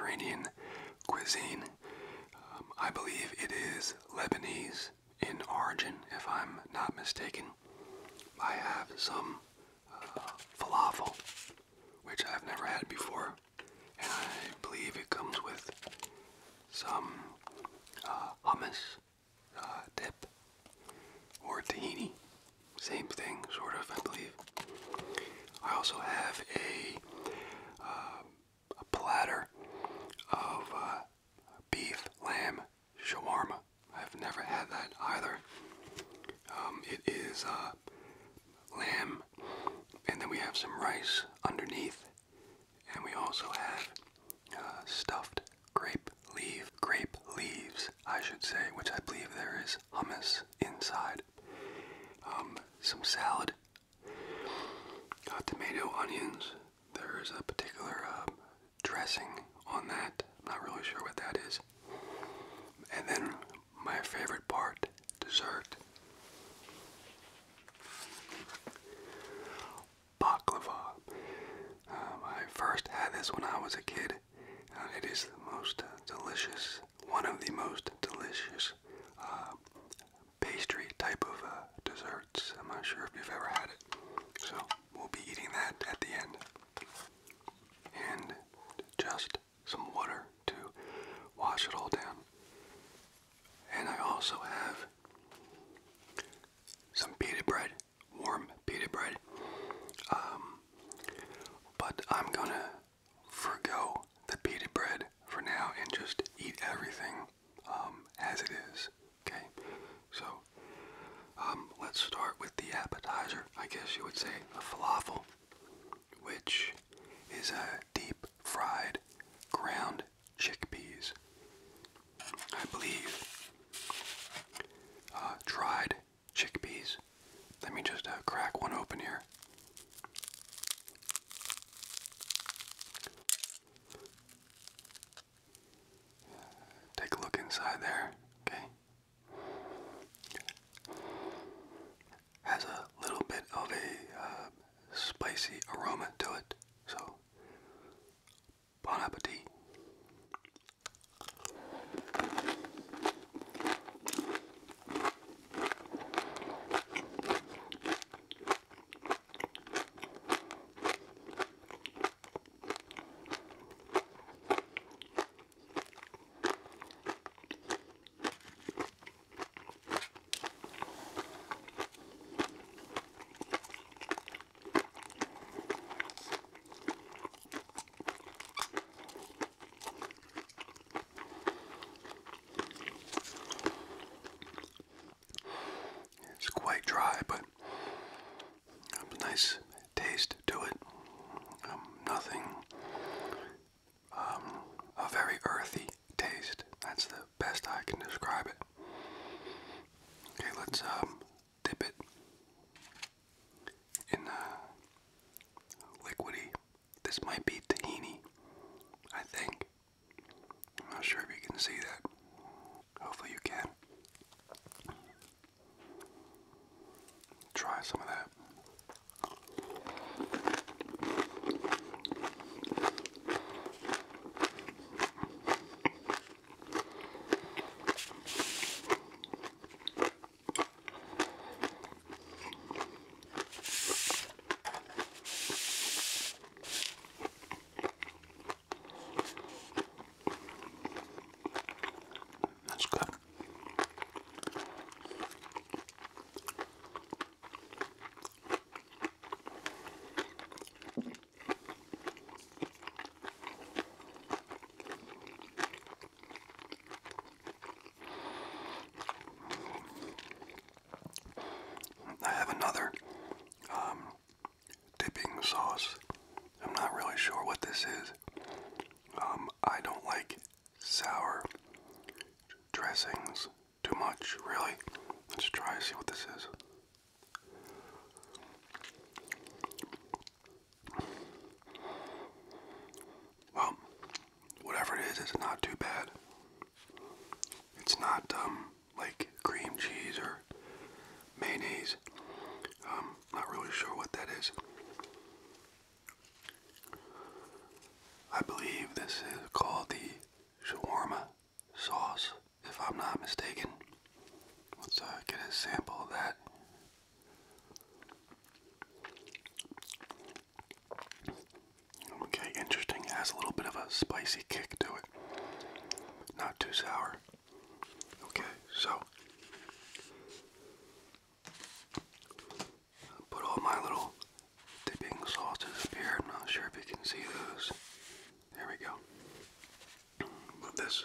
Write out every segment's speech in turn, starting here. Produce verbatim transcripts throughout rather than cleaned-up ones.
Mediterranean cuisine. Um, I believe it is Lebanese in origin, if I'm not mistaken. I have some uh, falafel, which I've never had before, and I believe it comes with some uh, hummus uh, dip or tahini. Same thing, sort of, I believe. I also have a, uh, a platter of uh, beef lamb shawarma. I've never had that either. Um, it is uh, lamb, and then we have some rice underneath, and we also have uh, stuffed grape leaf, grape leaves, I should say, which I believe there is hummus inside. Um, some salad, uh, tomato, onions. There is a particular uh, dressing on that. I'm not really sure what that is. And then my favorite part, dessert. Baklava. Um, I first had this when I was a kid. Uh, it is the most uh, delicious, one of the most delicious uh, pastry type of uh, desserts. I'm not sure if you've ever had it. So we'll be eating that at the end. And just some water to wash it all down. And I also have some pita bread, warm pita bread. Um, but I'm gonna forgo the pita bread for now and just eat everything um, as it is. Okay, so um, let's start with the appetizer. I guess you would say a falafel, which is a deep fried ground chickpeas. I believe uh, dried chickpeas. Let me just uh, crack one open here. Take a look inside there, okay? Has a little bit of a uh, spicy aroma to it, so bon appetit. It's quite dry, but a nice taste to it. Um, nothing, um, a very earthy taste. That's the best I can describe it. Okay, let's um, dip it in uh, liquidy. This might be tahini, I think. I'm not sure if you can see that. Hopefully you can. Try some of that. That's good. I have another um, dipping sauce. I'm not really sure what this is. Um, I don't like sour dressings too much, really. Let's try and see what this is. Well, whatever it is, it's not too bad. It's not um, like cream cheese or mayonnaise. Um, not really sure what that is. I believe this is called the not mistaken. Let's uh, get a sample of that. Okay, interesting. It has a little bit of a spicy kick to it. Not too sour. Okay, so I'll put all my little dipping sauces up here. I'm not sure if you can see those. There we go. Move this.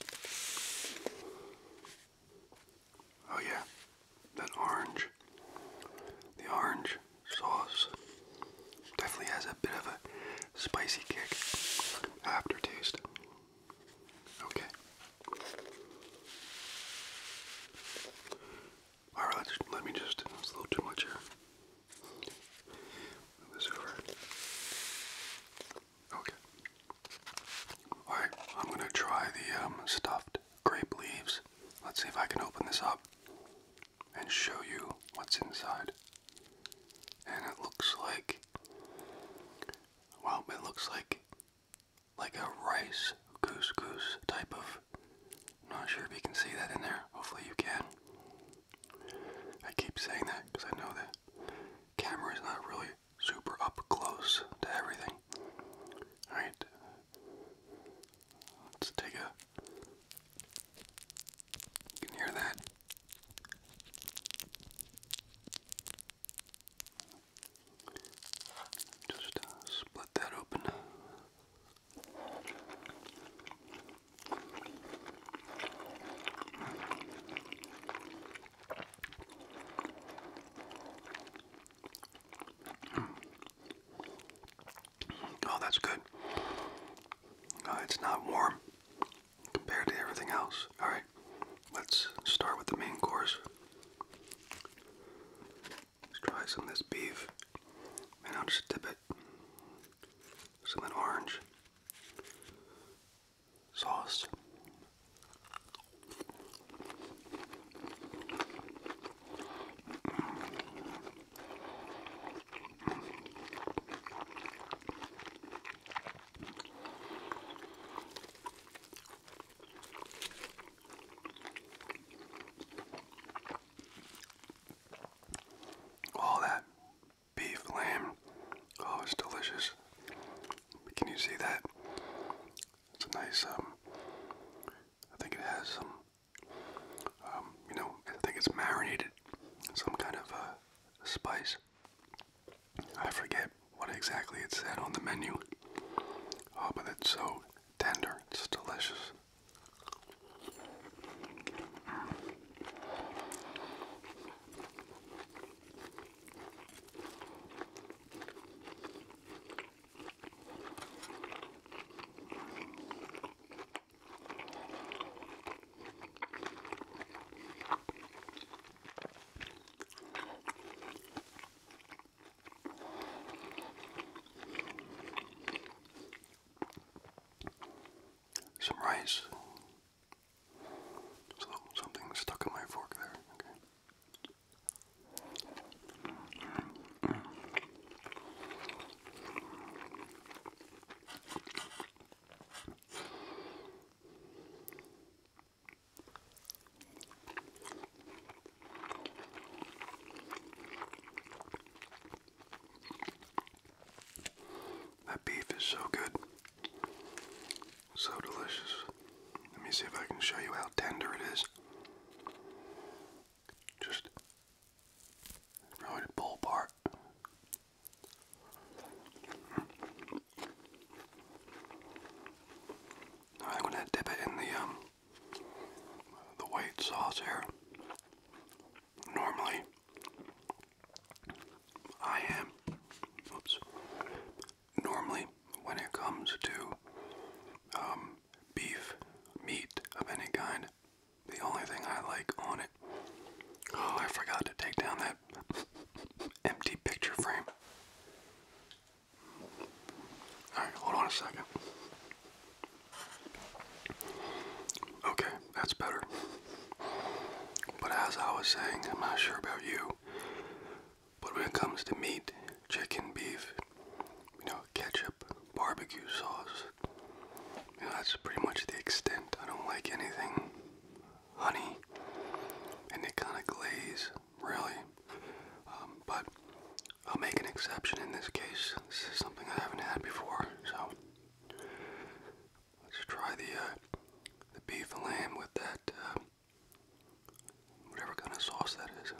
Oh yeah, that orange. The orange sauce definitely has a bit of a spicy kick aftertaste. Okay. Alright, let's let me just it's a little too much here. Move this over. Okay. Alright, I'm gonna try the um, stuffed grape leaves. Let's see if I can open this up and show you what's inside. And it looks like, well, it looks like like a rice couscous type of, I'm not sure if you can see that in there. Hopefully you can. I keep saying that because I know the camera is not really super up close to everything. Alright. Let's take a, you can hear that. Just uh, split that open. Oh, that's good. Uh, it's not warm compared to everything else. Alright, let's start with the main course. Let's try some of this beef. And I'll just dip it. Some of that orange sauce. All that beef, lamb, oh, it's delicious. Can you see that? It's a nice, um, I think it has some, um, you know, I think it's marinated in some kind of uh, spice. I forget what exactly it said on the menu. Oh, but it's so tender. It's delicious. Some rice. So something stuck in my fork there. Okay. That beef is so good. So delicious. Let me see if I can show you how tender it is. Just really to pull apart. I'm gonna dip it in the um the white sauce here. Normally, I am. Oops. Normally, when it comes to um, beef, meat of any kind, the only thing I like on it. Oh, I forgot to take down that empty picture frame. Alright, hold on a second. Okay, that's better. But as I was saying, I'm not sure about you, but when it comes to meat, chicken, beef, you know, ketchup, barbecue sauce, you know, that's pretty much the extent. I don't like anything honey, and they kind of glaze, really. Um, but I'll make an exception in this case. This is something I haven't had before, so let's try the uh, the beef and lamb with that uh, whatever kind of sauce that is.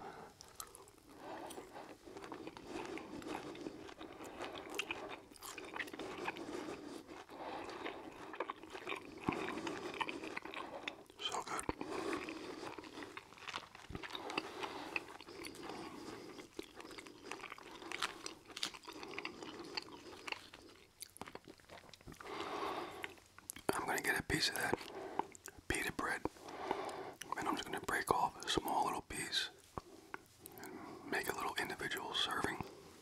So good. I'm going to get a piece of that pita bread, and I'm just going to break off a small little piece and make a little individual serving.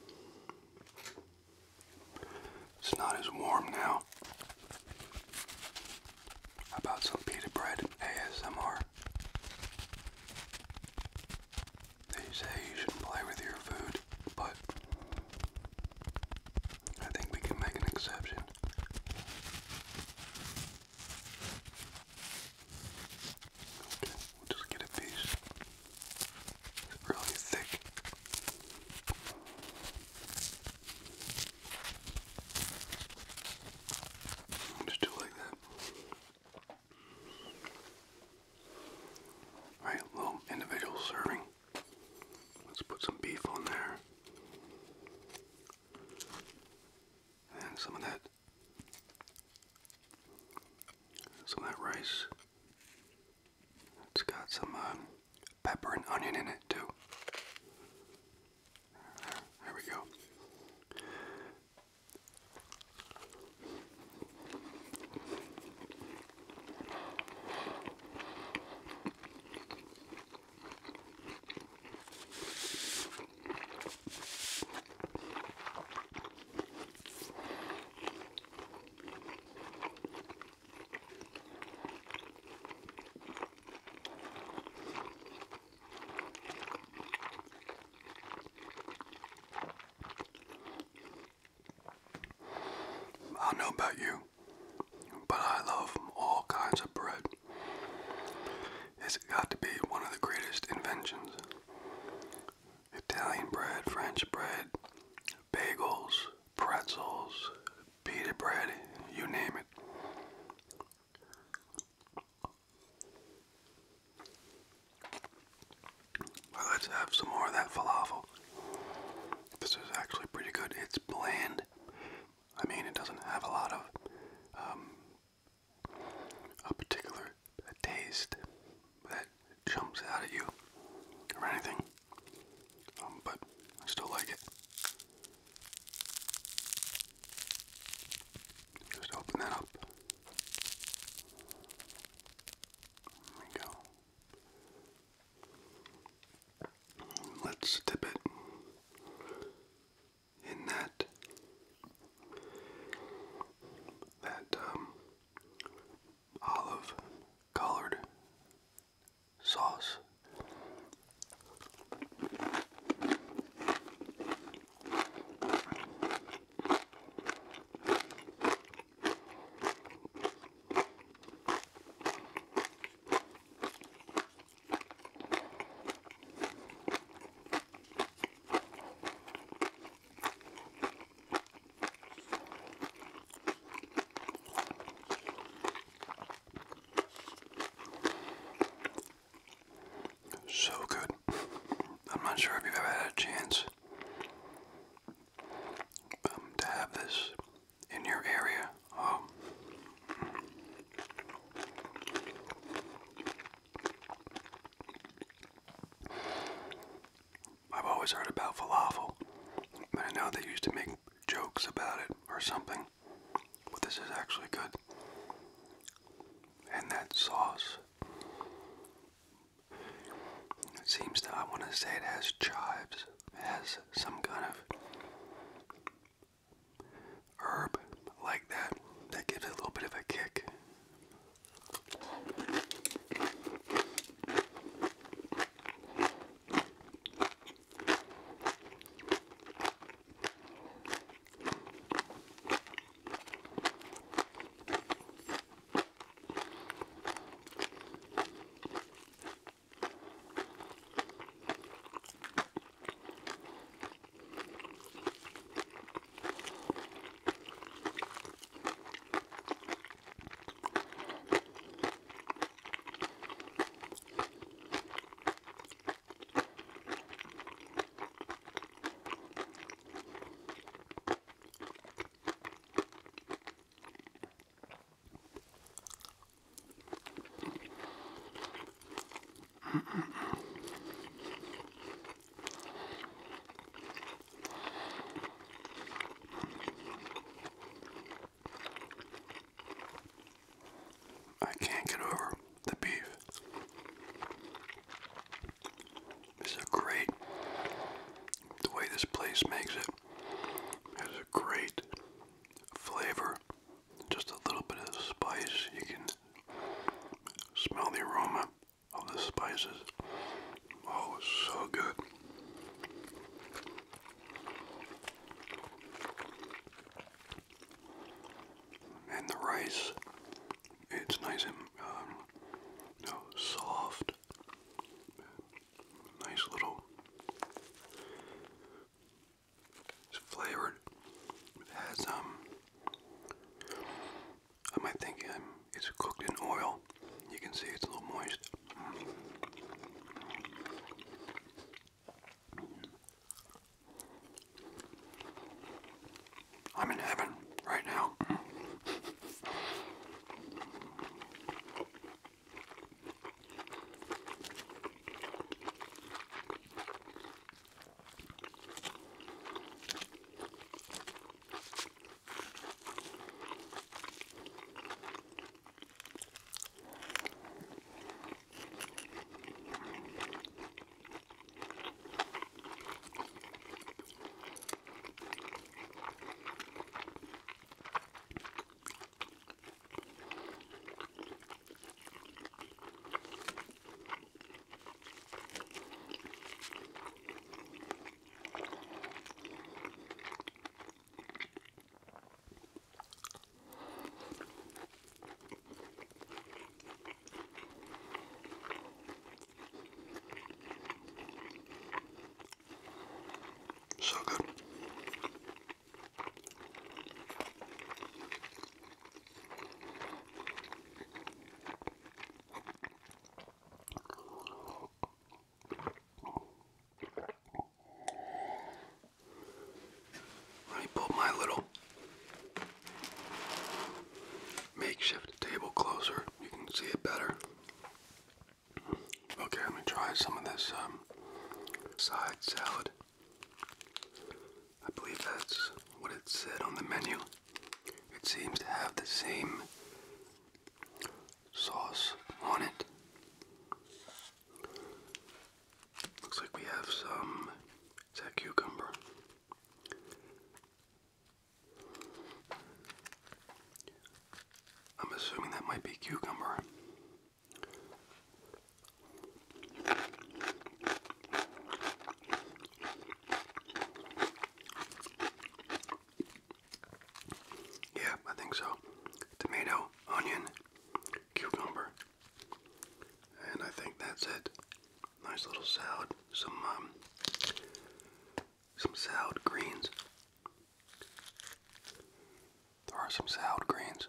It's not as warm now. How about some pita bread A S M R? They say you shouldn't play with your food, but I think we can make an exception. Okay, we'll just get a piece. It's really thick. Just do it like that. Alright, a little individual serving. Let's put some beef on there. And some of that some of that rice. It's got some um, pepper and onion in it too. There, there we go. I don't know about you, but I love all kinds of bread. It's got to be one of the greatest inventions. Italian bread, French bread, bagels, pretzels, pita bread, you name it. Well, let's have some more of that falafel. This is actually pretty good. It's bland. I mean, it doesn't have a lot of um, a particular taste that jumps out at you or anything, um, but I still like it. Just open that up. There we go. Let's dip it in that that um, olive colored sauce. So good. I'm not sure if you've ever had a chance um, to have this in your area. Um, I've always heard about falafel, but I know they used to make jokes about it or something, but this is actually good. And that sauce, it seems to, I want to say it has chives. It has some kind of herb like that that gives it a little bit of a kick. I can't get over the beef. This is a great, the way this place makes it has a great flavor. Just a little bit of spice. You can smell the aroma of the spices. Oh, so good. And the rice, it's nice and um, you know, soft. Nice little. It's flavored. It has um. I might think um, it's cooked in oil. You can see it's a little moist. I'm in heaven right now. So good. Let me pull my little makeshift table closer. You can see it better. Okay, let me try some of this um, side salad. I believe that's what it said on the menu. It seems to have the same sauce on it. Looks like we have some, is that cucumber? I'm assuming that might be cucumber. Yeah, I think so. Tomato, onion, cucumber, and I think that's it. Nice little salad. Some um, some salad greens. There are some salad greens.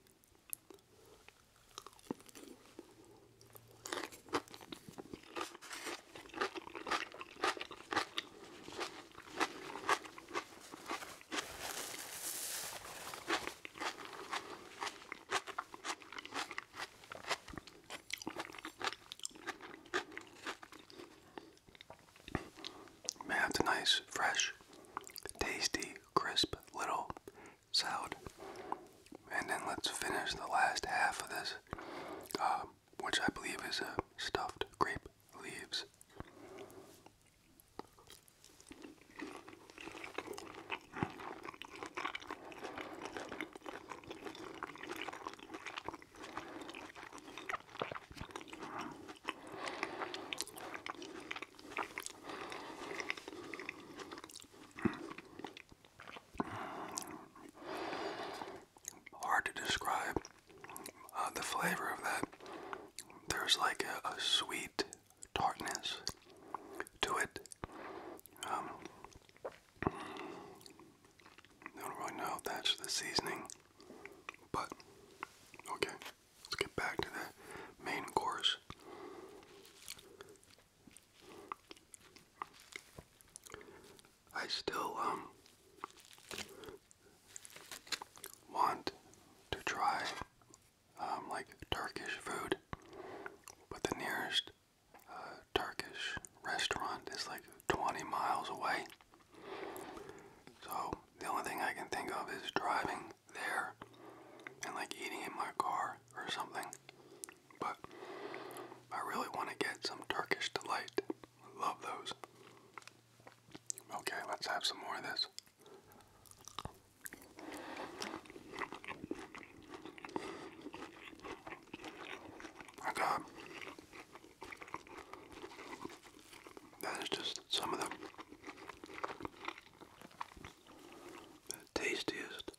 Man, it's a nice, fresh, tasty, crisp little salad. And then let's finish the last half of this, uh, which I believe is a stuffed grape leaves. Hard to describe uh, the flavor of that. There's like a, a sweet tartness to it. Um, I don't really know if that's the seasoning, but okay, let's get back to the main course. I still um want to try um, like Turkish food, but the nearest uh, driving there and like eating in my car or something. But I really want to get some Turkish delight. I love those. Okay, let's have some more of this. My God. That is just some of the, the tastiest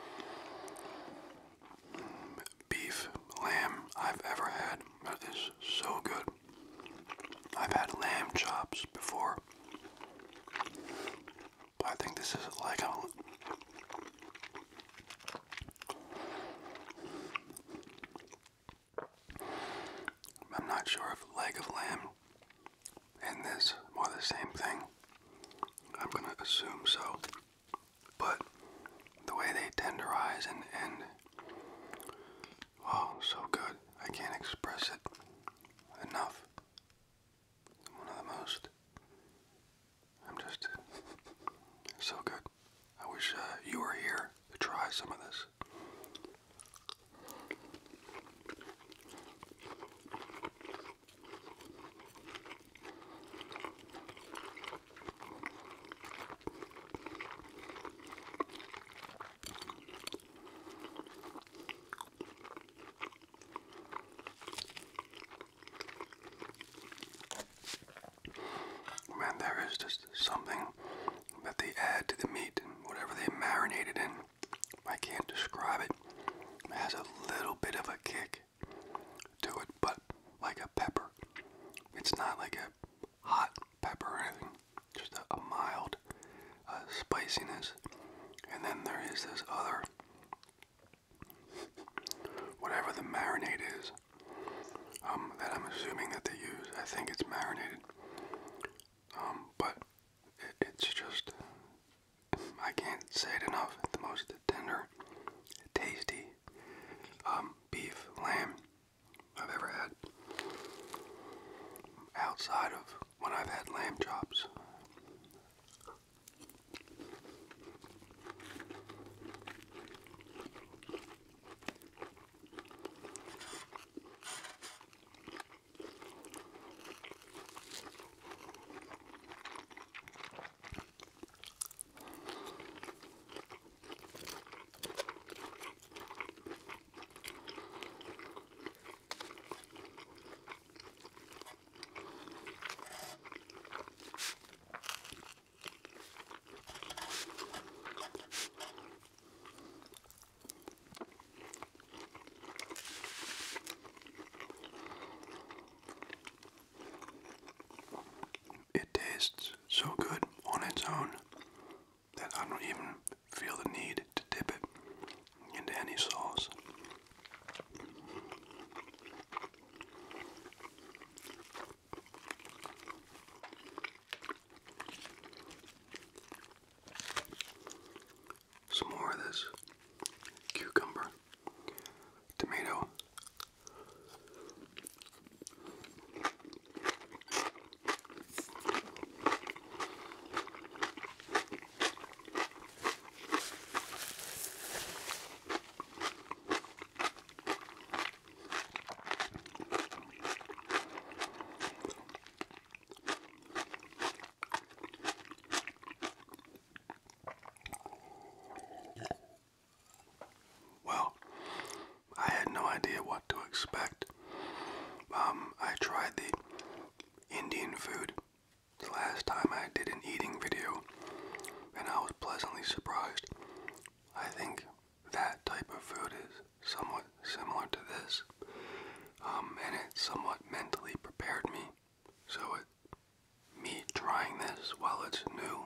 beef lamb I've ever had. That is so good. I've had lamb chops before. I think this is like a I'm not sure if leg of lamb and this are the same thing. I'm gonna assume so. But the way they tenderize and, and oh, so good. I can't express it enough. One of the most. I'm just so good. I wish uh, you were here to try some of this. Man, there is just something that they add to the meat and whatever they marinate it in. I can't describe it. It has a little bit of a kick to it, but like a pepper. It's not like a hot pepper or anything. Just a, a mild uh, spiciness. And then there is this other, whatever the marinade is, um, that I'm assuming that they use. I think it's marinated. Um, but it, it's just, I can't say it enough. The most tender, tasty um, beef lamb I've ever had. Outside of when I've had lamb chops. It tastes so good on its own that I don't even feel the need to dip it into any sauce. Some more of this cucumber, tomato. Well, I had no idea what to expect. Um, I tried the Indian food the last time I did an eating video, and I was pleasantly surprised. I think that type of food is somewhat similar to this, um, and it somewhat mentally prepared me. So it, me trying this while it's new,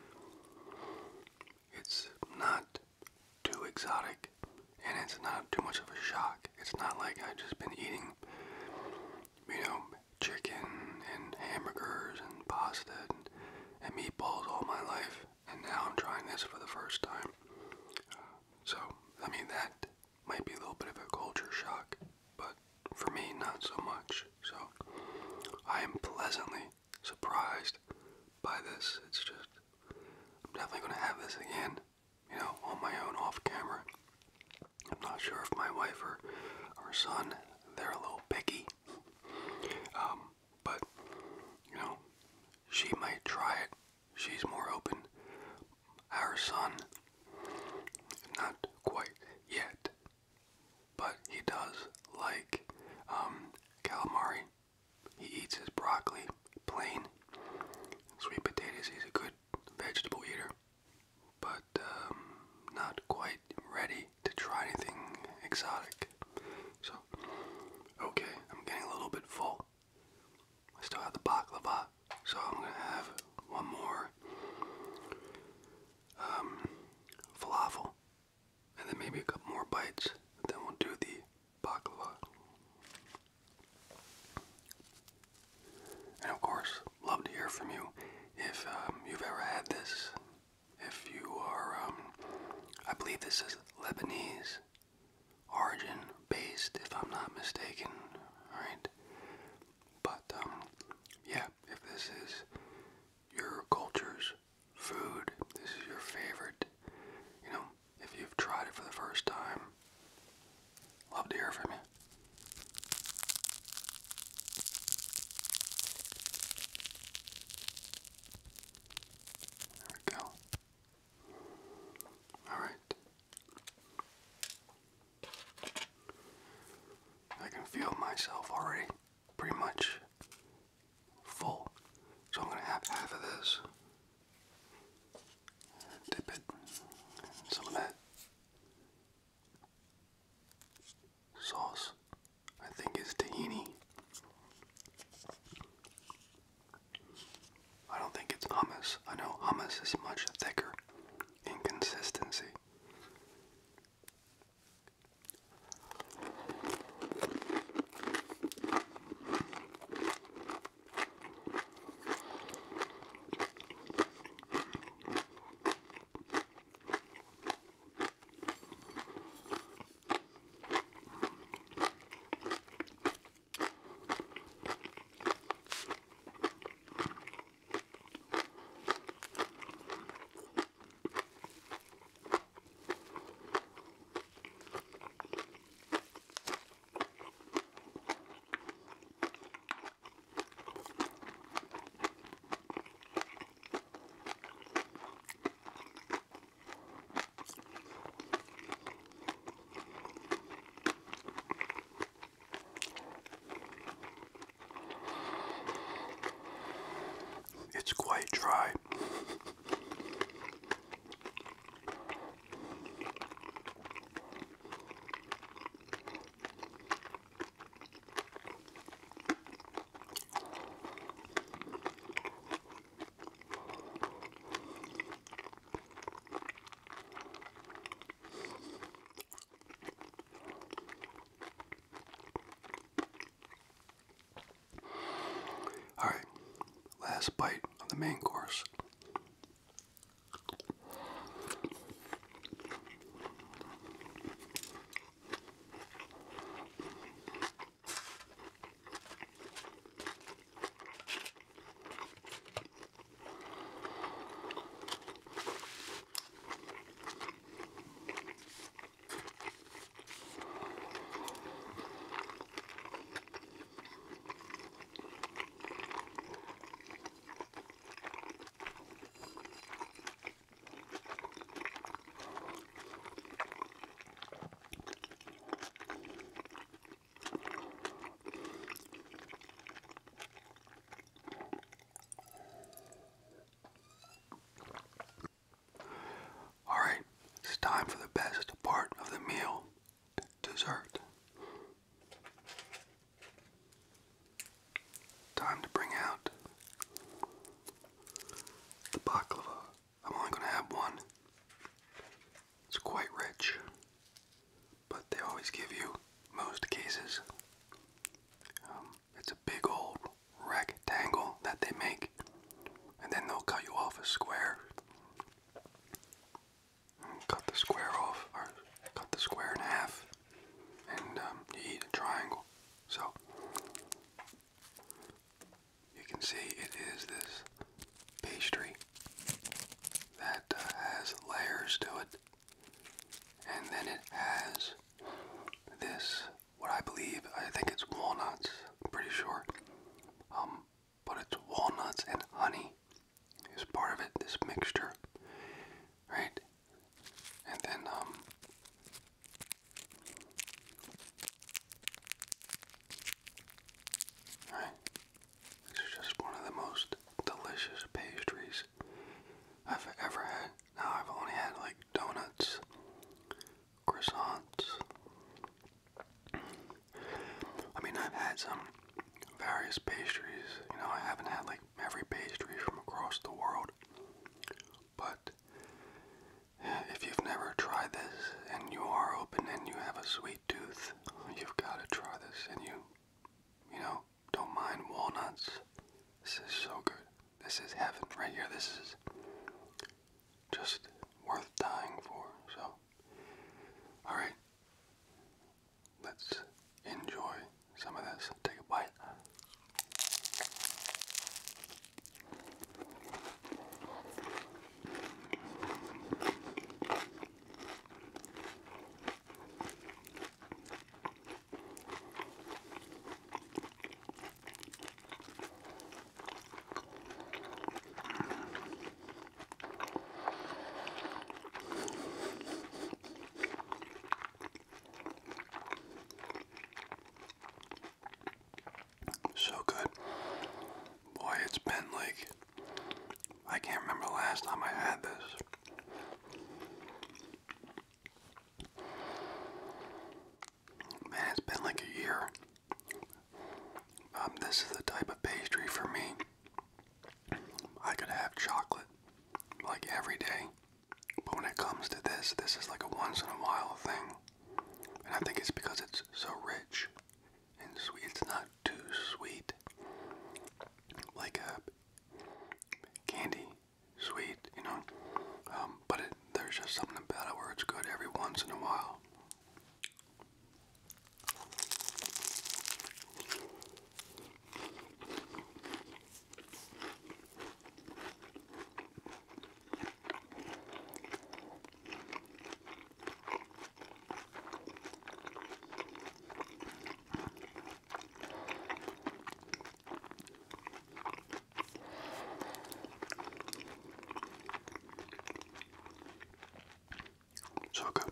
it's not too exotic, and it's not too much of a shock. It's not like I've just been eating, you know, chicken and hamburgers and pasta and, and meatballs all my life, and now I'm trying this for the first time. Uh, so, I mean, that might be a little bit of a culture shock, but for me, not so much. So, I am pleasantly surprised by this. It's just, I'm definitely going to have this again. you know, on my own off camera. I'm not sure if my wife or, or son, they're a little picky. Um, but, you know, she might try it. She's more open. Our son, not quite yet, but he does like um, calamari. He eats his broccoli plain. Sweet potatoes, he's a good vegetable eater, but um, not quite ready to try anything exotic. So, okay, I'm getting a little bit full. I still have the baklava, so I'm gonna have one more um, falafel, and then maybe a couple more bites. Then we'll do the baklava. And of course, love to hear from you if um, you've ever had this. If you are, um, I believe this is Lebanese origin based, if I'm not mistaken. Alright? But, um, yeah, if this is your culture's food, this is your favorite, you know, if you've tried it for the first time, love to hear from you. There we go. Alright. I can feel myself already pretty much full. So I'm going to have half of this. Dip it in some of that sauce. I think is tahini. I don't think it's hummus. I know hummus is much thicker in consistency. It's quite dry. Alright, last bite of the main course. layers to it. And then it has this, what I believe, I think it's walnuts, I'm pretty sure. Um, but it's walnuts and honey is part of it, this mixture, right? And then, um, right, this is just one of the most delicious pastries I've ever had. Now I've only had like donuts, croissants. I mean, I've had some various pastries. You know, I haven't had like every pastry from across the world. But if you've never tried this and you are open and you have a sweet tooth, you've got to try this. And you, you know, don't mind walnuts. This is so good. This is heaven right here. This is just worth dying for. So, alright, let's enjoy some of this. Take a bite. So good. Boy, it's been like, I can't remember the last time I had this. Man, it's been like a year. Um, this is the type of pastry for me. I could have chocolate like every day. But when it comes to this, this is like a once in a while thing. And I think it's because it's so rich and sweet. It's not too sweet. Like a candy sweet, you know. Um, but it, there's just something about it where it's good every once in a while. So good.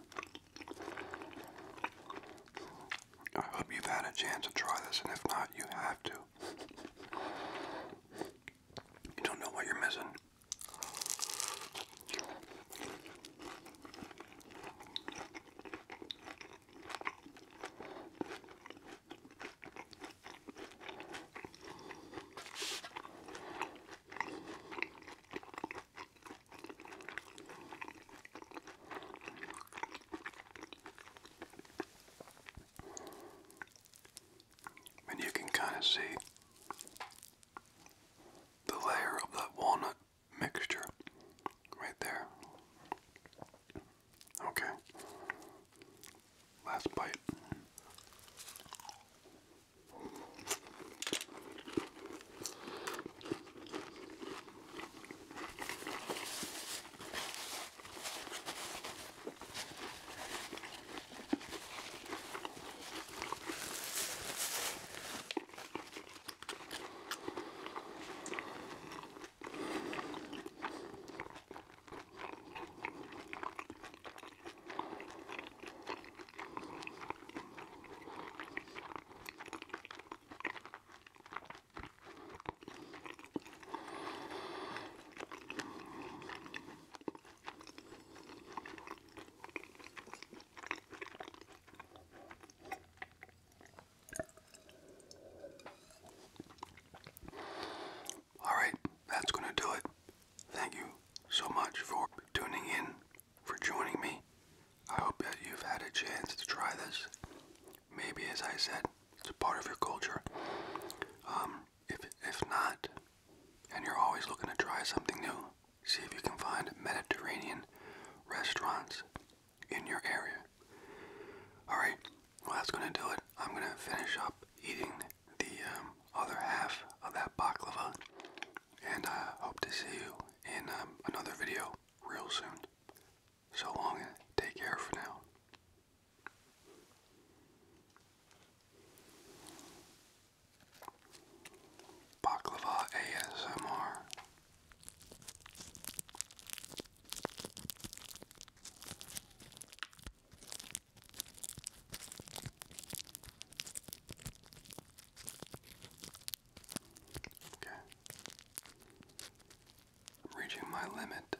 I hope you've had a chance to try this, and if not, you have to. You don't know what you're missing. And you can kind of see my limit.